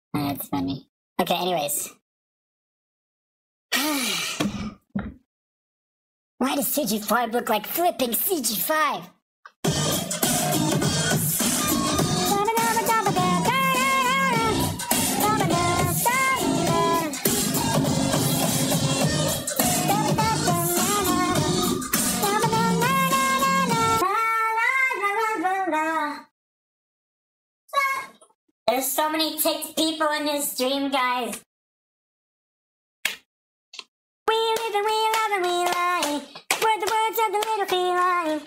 That's funny. Okay, anyways. Why does CG5 look like flipping CG5? There's so many ticked people in this stream, guys. We live and we love and we lie. We're the words of the little feline.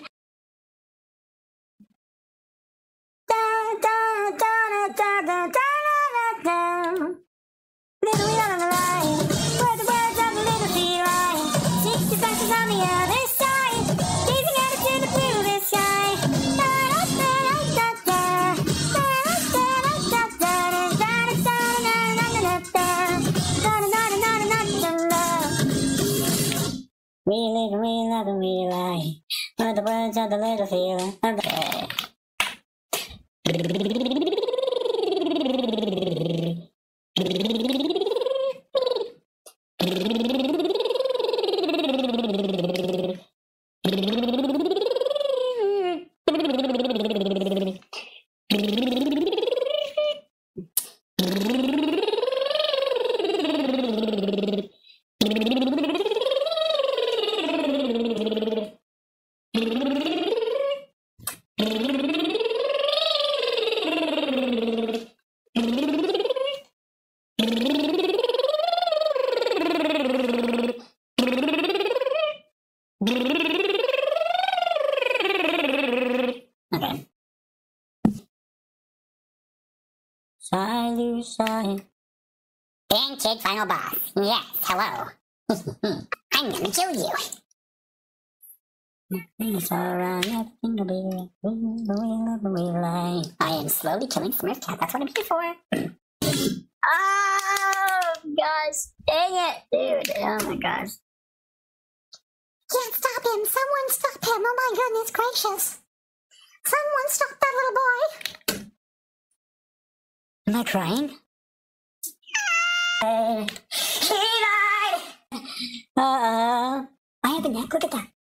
Da da da da da da da da. Little we love and we lie. We're the words of the little feline. 60 flashes on the other side. Gazing out into the blue sky. Da da da da da. We live and we love and we lie. We're the words of the little feeling. Okay. Solution. Dan Kid Final Boss. Yes, hello. I'm gonna kill you. It's alright, nothing to be like. I am slowly killing Smurf Cat. That's what I'm here for. Oh, gosh. Dang it, dude. Oh, my gosh. Can't stop him. Someone stop him. Oh, my goodness gracious. Someone stop that little boy. Am I crying? He died! I have a neck. Look at that.